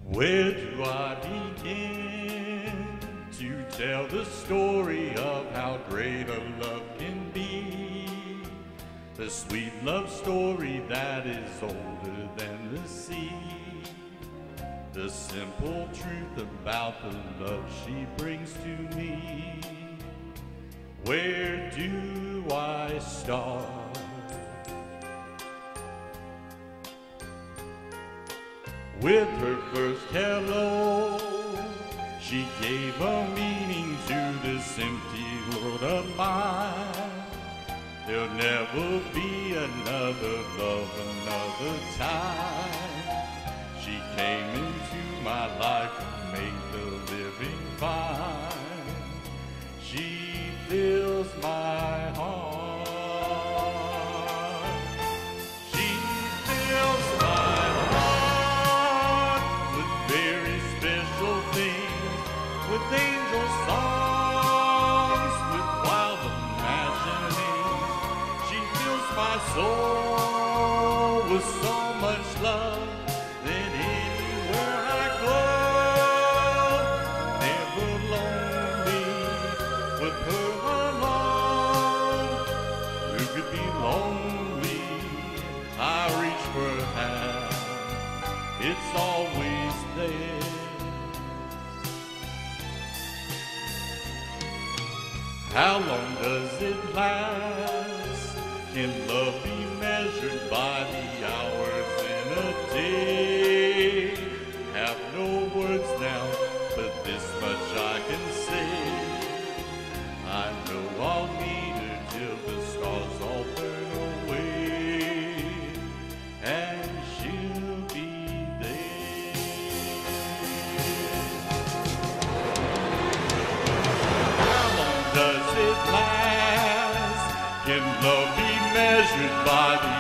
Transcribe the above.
Where do I begin to tell the story of how great a love can be? The sweet love story that is older than the sea. The simple truth about the love she brings to me. Where do I start? With her first hello, she gave a meaning to this empty world of mine. There'll never be another love, another time. She came into my life to make the living fine. She fills my heart. She fills my heart with very special things, with angel songs, with wild imaginings. She fills my soul with so much love that anywhere I go, never lonely with her alone. Who could be lonely? I reach for her hand, it's always there. How long does it last? Can love be measured by the hours in a day? Have no words now, but this much I can say. I know I'll need her till the stars all burn away, and she'll be there. How long does it last? Can love be measured by the